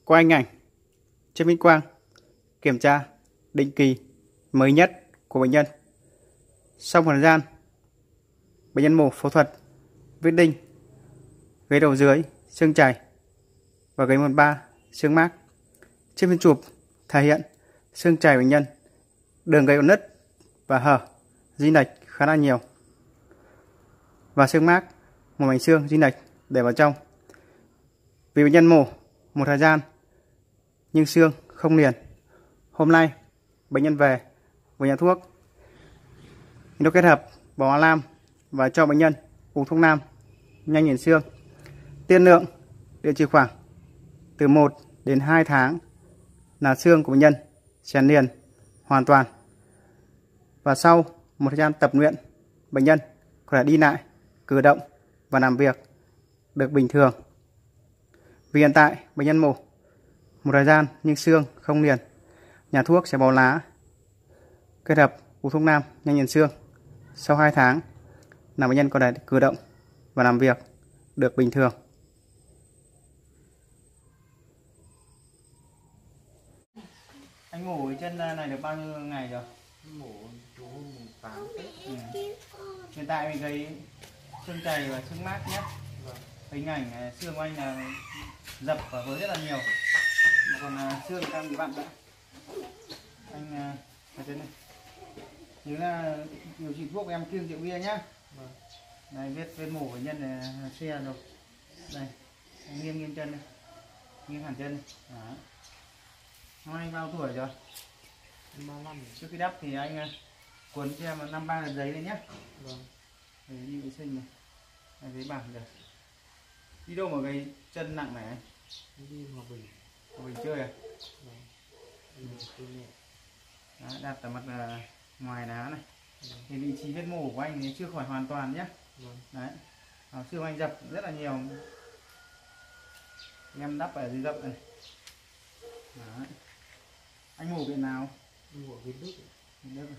Qua hình ảnh trên Vinh Quang kiểm tra định kỳ mới nhất của bệnh nhân. Sau một thời gian, bệnh nhân mổ phẫu thuật vết đinh gáy đầu dưới, xương chảy và gáy 13 xương mác. Trên phim chụp thể hiện xương chảy bệnh nhân, đường gáy nứt và hở di lệch khá là nhiều, và xương mác một mảnh xương di lệch để vào trong. Vì bệnh nhân mổ một thời gian nhưng xương không liền, hôm nay bệnh nhân về với nhà thuốc nó kết hợp bó lam và cho bệnh nhân uống thuốc nam nhanh liền xương. Tiên lượng điều trị khoảng từ 1 đến 2 tháng là xương của bệnh nhân sẽ liền hoàn toàn, và sau một thời gian tập luyện, bệnh nhân có thể đi lại, cử động và làm việc được bình thường. Vì hiện tại bệnh nhân mổ một thời gian nhưng xương không liền, nhà thuốc sẽ bó lá kết hợp uống thuốc nam nhanh liền xương. Sau 2 tháng là bệnh nhân có thể cử động và làm việc được bình thường. Anh mổ chân này được bao nhiêu ngày rồi? Mổ từ hôm 8 Tết. Hiện tại mình thấy xương chày và xương mác nhé. Vâng. Hình ảnh xương của anh là dập và vỡ rất là nhiều, mà còn xương đang bị vặn nữa. Anh ở trên này nhớ là điều trị thuốc em kiêng rượu bia nhá. Vâng. Này vết mổ bệnh nhân này xe rồi. Đây, anh nghiêng chân này, nghiêng hẳn chân này. Đó. Hôm nay anh bao tuổi rồi? 35. Trước khi đắp thì anh cuốn cho em 53 là giấy lên nhé. Vâng. Để đi vệ sinh này, này giấy bảng rồi. Đi đâu mà cái chân nặng này anh? Đi Hòa Bình. Hòa Bình chơi à? Vâng. Đi chơi nhẹ. Đó, đặt ở mặt ngoài đá này. Vâng. Thì vị trí vết mổ của anh thì chưa khỏi hoàn toàn nhé. Vâng. Đấy, xương anh dập rất là nhiều, em đắp ở dưới gậm này. Đấy. Anh mổ viện nào? Mổ Việt Đức. Việt Đức.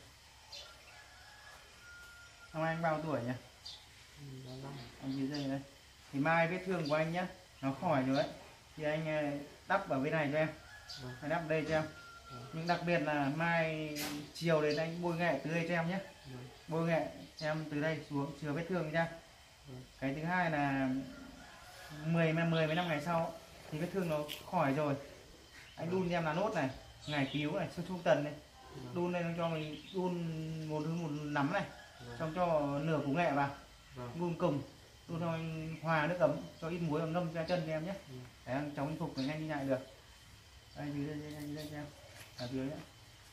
Hôm nay anh bao tuổi nhỉ? 35. Anh ghi đây đây. Thì mai vết thương của anh nhé, nó khỏi rồi đấy, thì anh đắp ở bên này cho em. Vâng. Anh đắp đây cho em. Vâng. Nhưng đặc biệt là mai chiều đến anh bôi nghệ từ đây cho em nhé. Vâng. Bôi nghệ em từ đây xuống chữa vết thương nha. Vâng. Cái thứ hai là 15 ngày sau thì vết thương nó khỏi rồi, anh đun cho em là nốt này, ngày cứu này, trung tần này. Vâng. Đun lên cho mình đun một nắm này. Vâng. Xong cho nửa củ nghệ vào. Vâng. Đun cùng, đun cho anh hòa nước ấm, cho ít muối và ngâm cho chân cho em nhé. Để anh chống phục để nhanh đi lại được. Đây dưới đây cho em, ở dưới nhé.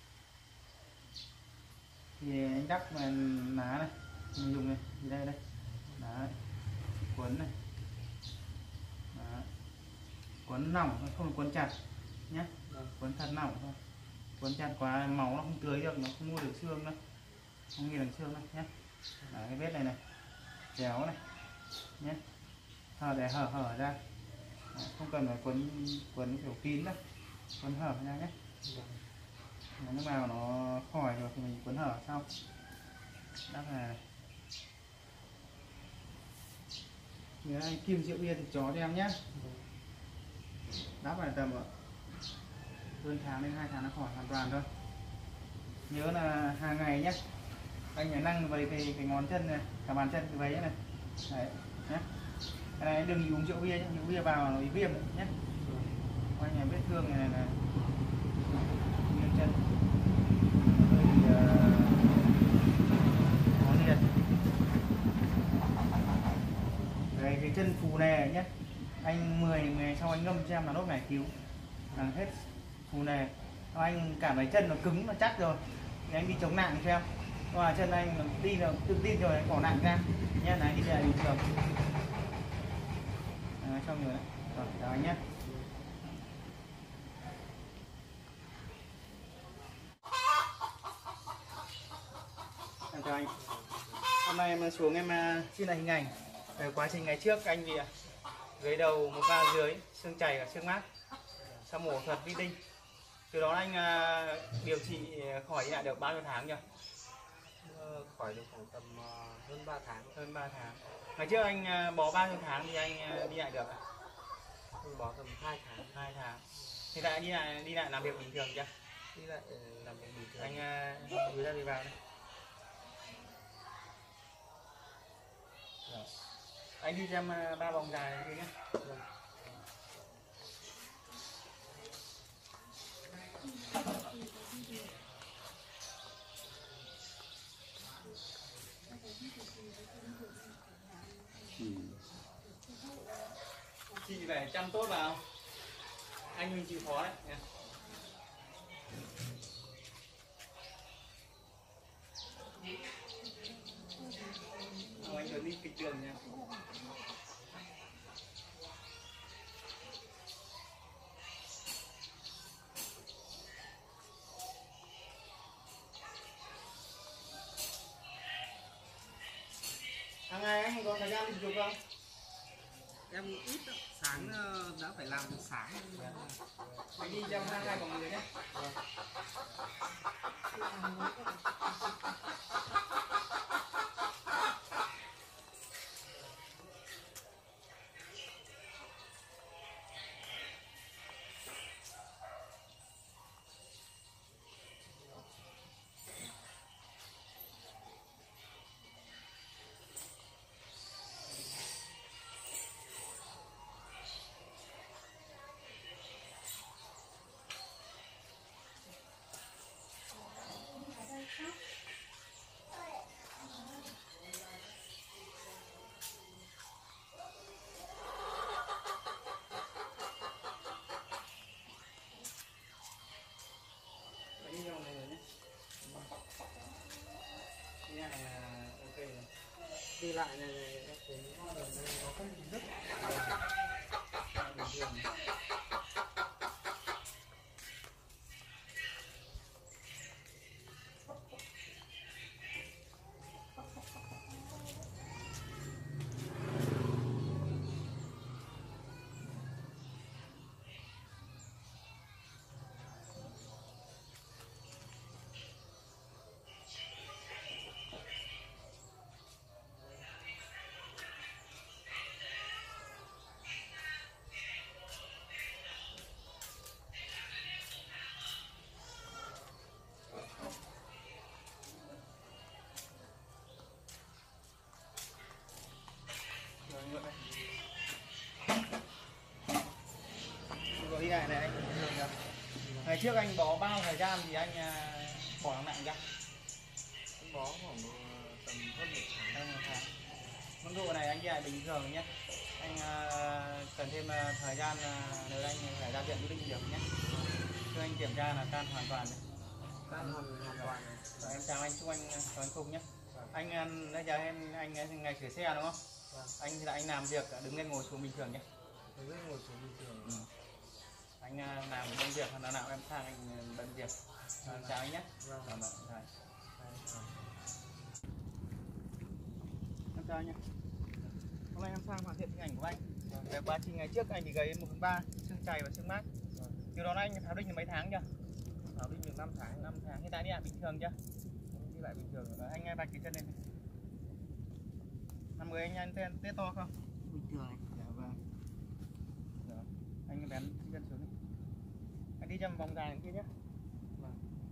Thì anh đắp lá này, mình dùng này, thì đây. Đấy, cuốn này. Đấy. Cuốn lỏng, không cuốn chặt nhé. Cuốn thật lỏng thôi. Cuốn chặt quá máu nó không tưới được, nó không mua được xương đâu, không ghi được xương đâu nhé. Đấy, cái vết này chéo này nhé, để hở ra. Đấy, không cần phải cuốn kiểu kín đâu, cuốn hở ra nhé. Lúc nào nó khỏi rồi thì mình cuốn hở sau. Đắp là nhớ anh kim rượu bia thì chó cho em nhé. Đắp là tầm hơn tháng đến 2 tháng nó khỏi hoàn toàn thôi. Nhớ là hàng ngày nhé, anh phải nâng về cái ngón chân này, cả bàn chân cái váy này. Đấy nhé. Cái này đừng uống rượu bia nhé, rượu bia vào nó bị viêm nhé. Anh nhà vết thương này là nghiêng chân hơi bị có liệt. Cái chân phù nề nhé, anh 10 ngày sau anh ngâm cho em là nốt ngày cứu là hết phù nề. Anh cảm thấy chân nó cứng, nó chắc rồi thì anh đi chống nặng cho em. Và chân anh đi là tự tin rồi, anh bỏ nặng ra nhé. Này đi lại bình thường. Xong rồi đấy. Rồi, chào anh nhé. Chào anh. Hôm nay em xuống em xin lại hình ảnh về quá trình ngày trước anh bị gãy đầu một va dưới, xương chảy và xương mác sau mổ thuật vi tinh. Từ đó anh điều trị khỏi đi lại được bao nhiêu tháng nhỉ? Khỏi được khoảng tầm hơn 3 tháng. Hơn 3 tháng. Ngày trước anh bó bao nhiêu tháng thì anh đi lại được? mình bỏ tầm 2 tháng. 2 tháng. Hiện tại đi lại làm việc bình thường chưa? Đi lại làm việc bình thường. Anh gửi ra đi vào đây. Rồi. Anh đi xem 3 vòng dài kia nhé. Vâng. Chị phải chăm tốt vào. Anh mình chịu khó đấy nha. Anh phải đi kịch đường nha. Hàng ngày anh có thời gian đi chụp không? Em ít đó. Sáng đã phải làm từ sáng. Anh đi trong 2 vòng người nhé. Đi vòng này rồi nhé. Đi lại là ok rồi. Đi lại này em thấy nó không bị rất Bình thường. Rồi ngược đây. Rồi đi lại này anh. Ngày trước anh bỏ bao thời gian thì anh bỏ nặng ra. em bó khoảng tầm hơn 1 tháng. Mức độ này anh đi lại bình thường nhé. Anh cần thêm thời gian nếu anh phải ra viện quyết định việc nhé. Cho anh kiểm tra là can hoàn toàn đấy. Can hoàn toàn này. Rồi em chào anh, chúc anh chào anh Phúc nhé. Anh bây giờ anh ngày sửa xe đúng không? Anh thì anh làm việc đứng lên ngồi xuống bình thường nhé. Đứng lên ngồi xuống bình thường. Anh làm công việc nào nào em sang anh bận việc. Chào anh nhé. Vâng. Rồi. Em chào anh nhé. Hôm nay em sang hoàn thiện hình ảnh của anh. Về quá trình ngày trước anh bị gầy 1/3 xương chày và xương mát. Điều đó anh tháo đinh được mấy tháng chưa? Tháo đinh được 5 tháng. 5 tháng. Hiện tại đi lại bình thường chưa? Đi lại bình thường rồi. Anh vạch cái chân lên. 50 anh tê to không? Bình thường anh. Dạ vâng. Rồi. Anh bén cái chân xuống đi. Anh đi trong vòng dài đằng kia nhé. Vâng.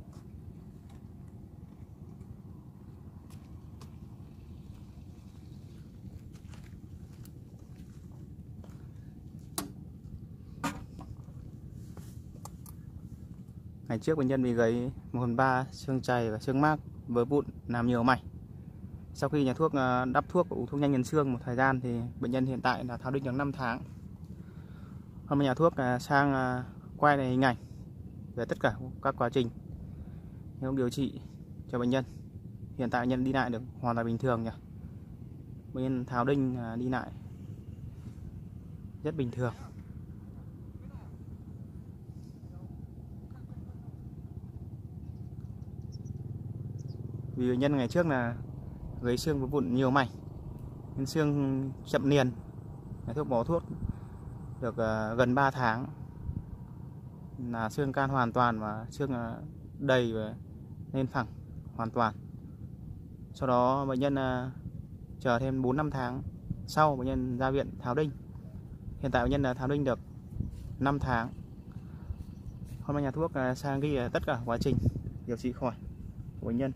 Ngày trước bệnh nhân bị gãy 1/3 xương chày và xương mác vỡ vụn làm nhiều mảnh. Sau khi nhà thuốc đắp thuốc uống thuốc nhanh nhân xương một thời gian thì bệnh nhân hiện tại là tháo đinh được 5 tháng. Hôm nay nhà thuốc sang quay lại hình ảnh về tất cả các quá trình điều trị cho bệnh nhân. Hiện tại bệnh nhân đi lại được hoàn toàn bình thường nhỉ. Bệnh nhân tháo đinh đi lại rất bình thường. Vì bệnh nhân ngày trước là gãy xương vỡ vụn nhiều mảnh nên xương chậm liền. Nhà thuốc bỏ thuốc được gần 3 tháng là xương can hoàn toàn và xương đầy và lên phẳng hoàn toàn. Sau đó bệnh nhân chờ thêm 4-5 tháng sau bệnh nhân ra viện tháo đinh. Hiện tại bệnh nhân tháo đinh được 5 tháng. Hôm nay nhà thuốc sang ghi tất cả quá trình điều trị khỏi của bệnh nhân.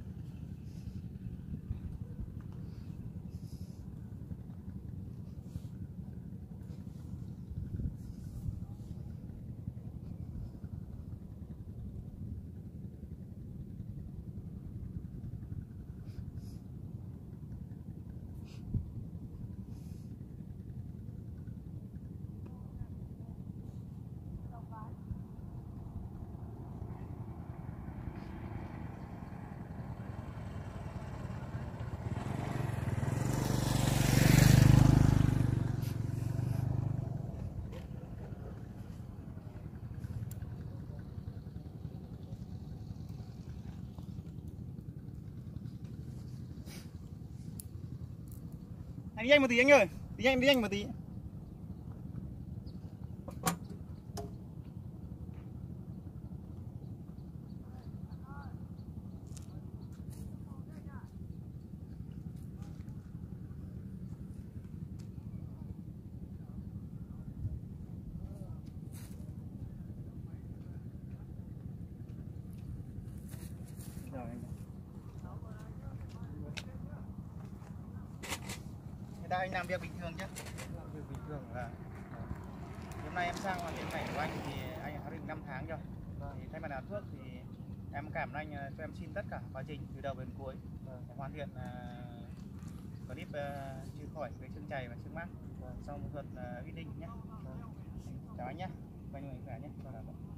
Anh đi nhanh một tí anh ơi, đi nhanh một tí. Rồi anh. Người ta anh làm việc bình thường chứ? Làm việc bình thường là hôm nay em sang hoàn tiền này của anh thì anh đã được 5 tháng rồi. Thì thay mặt nhà thuốc thì em cảm ơn anh cho em xin tất cả quá trình từ đầu đến cuối để hoàn thiện clip chữa khỏi cái xương chày và xương mắc sau phẫu thuật uy tín nhé. Chào anh nhé, và những người khỏe nhé.